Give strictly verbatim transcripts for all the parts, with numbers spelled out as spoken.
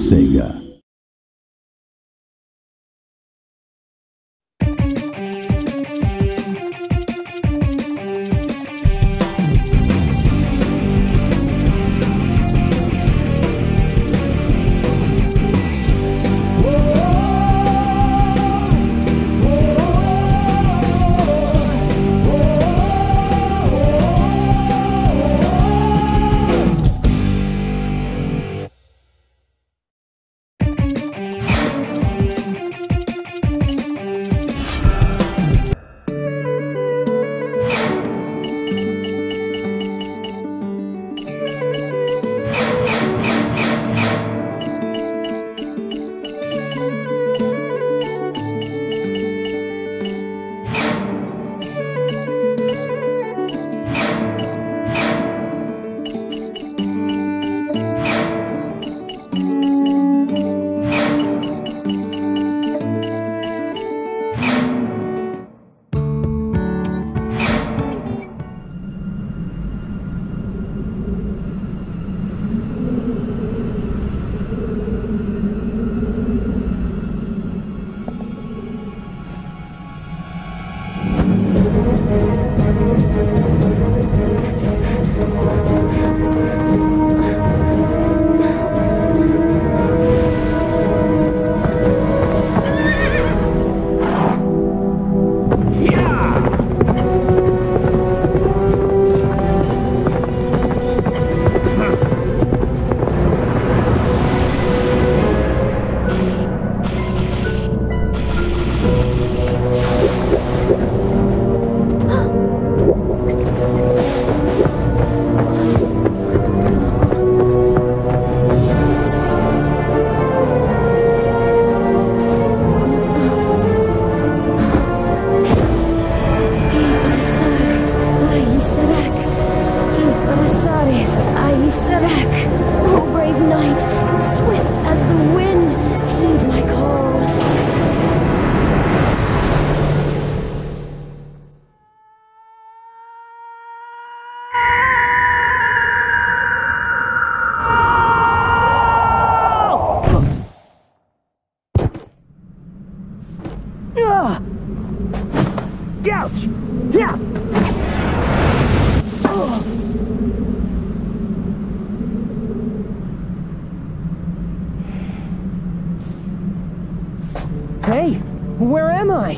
Sega. Hey, where am I?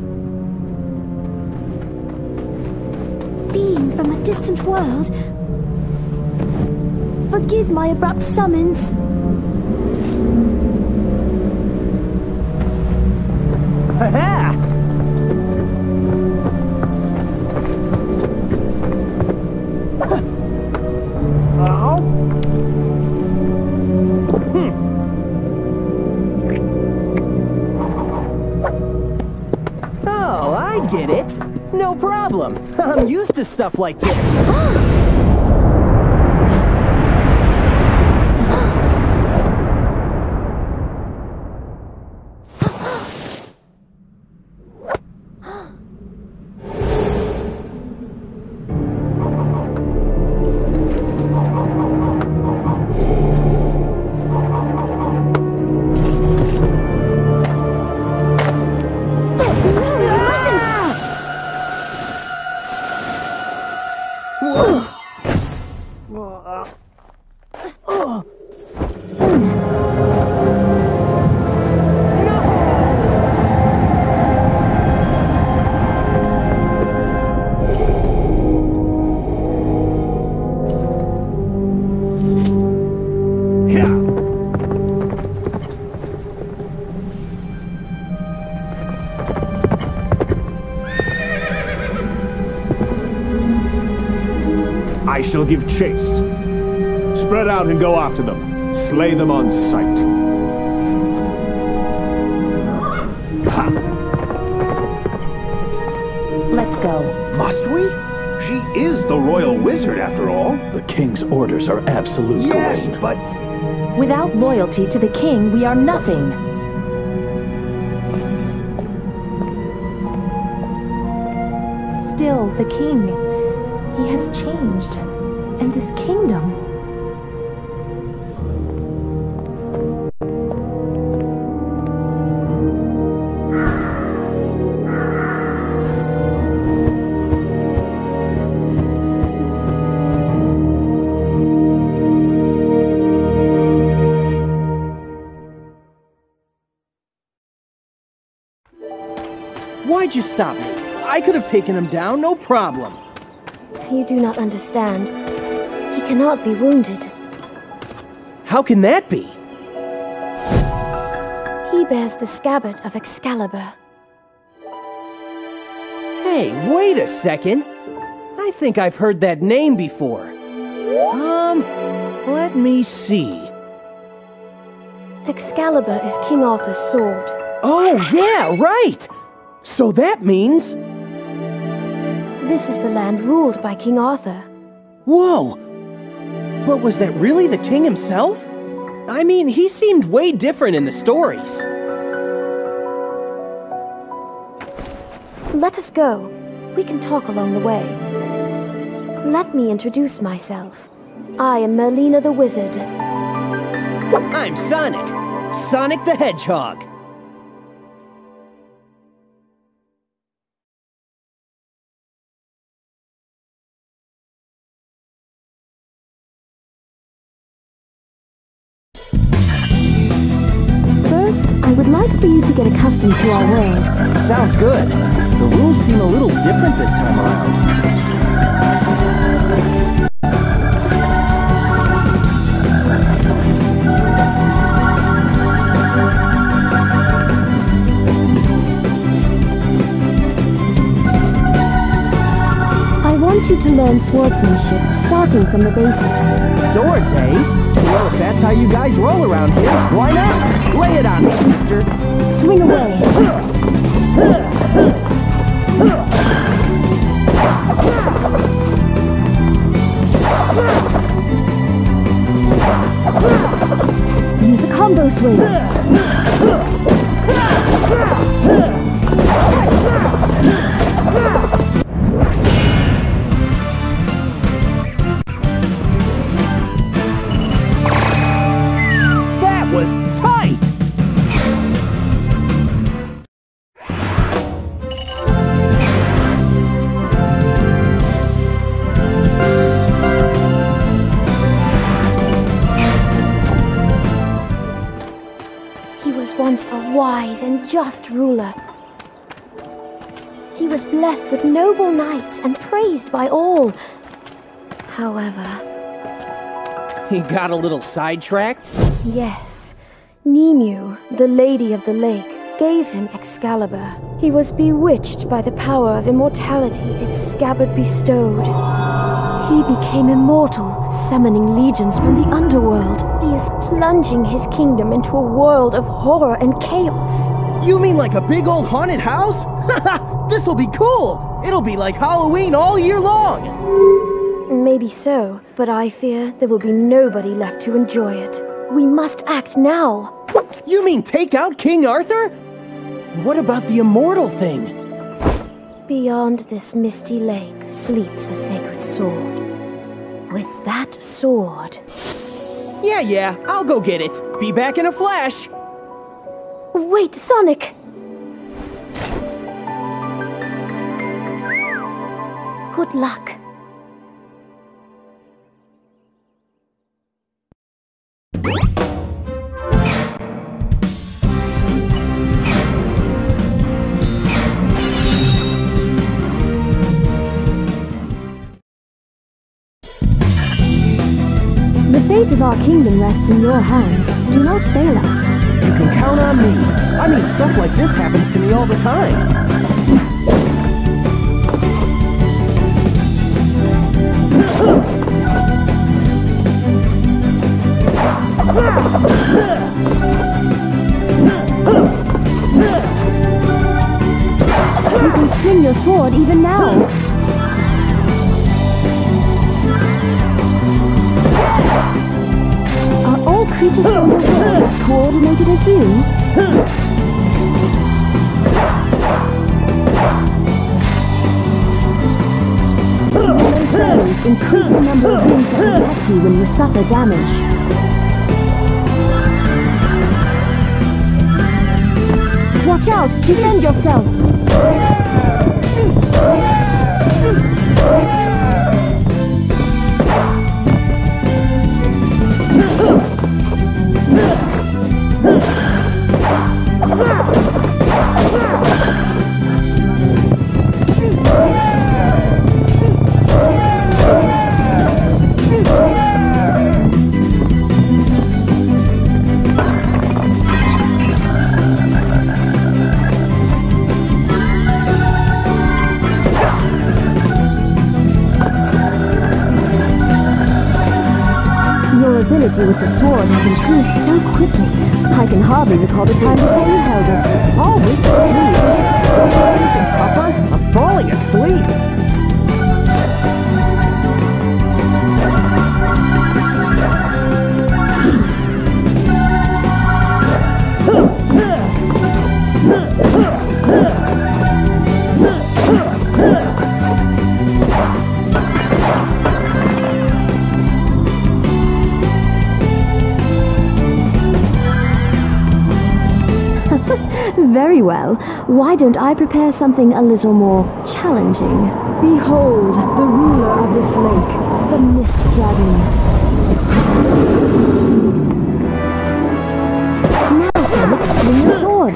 Being from a distant world. Forgive my abrupt summons. Ha-ha! Oh? Hmm. Oh, I get it. No problem. I'm used to stuff like this. I shall give chase. Spread out and go after them. Slay them on sight. Ha! Let's go. Must we? She is the royal wizard, after all. The king's orders are absolute. Yes, Gawain. but... Without loyalty to the king, we are nothing. Still, the king, he has changed. And this kingdom... Why'd you stop me? I could have taken him down, no problem. You do not understand. He cannot be wounded. How can that be? He bears the scabbard of Excalibur. Hey, wait a second. I think I've heard that name before. Um, let me see. Excalibur is King Arthur's sword. Oh, yeah, right! So that means... This is the land ruled by King Arthur. Whoa! But was that really the king himself? I mean, he seemed way different in the stories. Let us go. We can talk along the way. Let me introduce myself. I am Merlina the Wizard. I'm Sonic. Sonic the Hedgehog. First, I would like for you to get accustomed to our world. Sounds good. The rules seem a little different this time around. I want you to learn swordsmanship, starting from the basics. Swords, eh? Well, if that's how you guys roll around here, why not? Lay it on me, sister. Swing away. Use a combo swing. That was tight! He was once a wise and just ruler. He was blessed with noble knights and praised by all. However... He got a little sidetracked? Yes, Nimue, the Lady of the Lake, gave him Excalibur. He was bewitched by the power of immortality its scabbard bestowed. He became immortal, summoning legions from the underworld. He is plunging his kingdom into a world of horror and chaos. You mean like a big old haunted house? Haha, this'll be cool! It'll be like Halloween all year long! Maybe so, but I fear there will be nobody left to enjoy it. We must act now! You mean take out King Arthur? What about the immortal thing? Beyond this misty lake sleeps a sacred sword. With that sword... Yeah, yeah, I'll go get it. Be back in a flash. Wait, Sonic! Good luck. The fate of our kingdom rests in your hands. Do not fail us. You can count on me. I mean, stuff like this happens to me all the time. You can swing your sword even now. Are all creatures from the world as coordinated as you? Melee throws increase the number of rings that protect you when you suffer damage. Watch out! Defend yourself! affinity with the sword has improved so quickly. I can hardly recall the time before you held it. All this moves. Anything tougher? I'm falling asleep. Very well. Why don't I prepare something a little more challenging? Behold, the ruler of this lake, the Mist Dragon. Now, Sonic, swing your sword.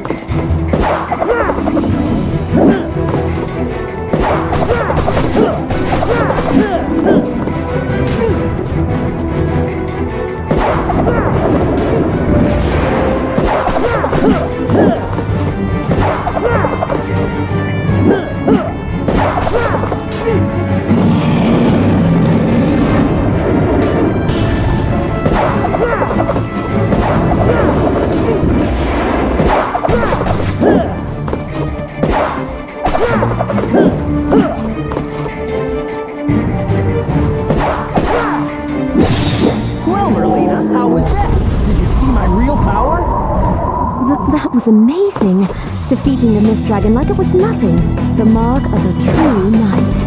Well, Merlina, how was that? Did you see my real power? Th that was amazing. Defeating the Mist Dragon like it was nothing. The mark of a true knight.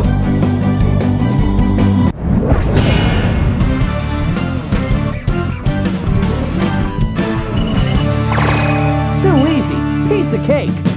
Too easy. Piece of cake.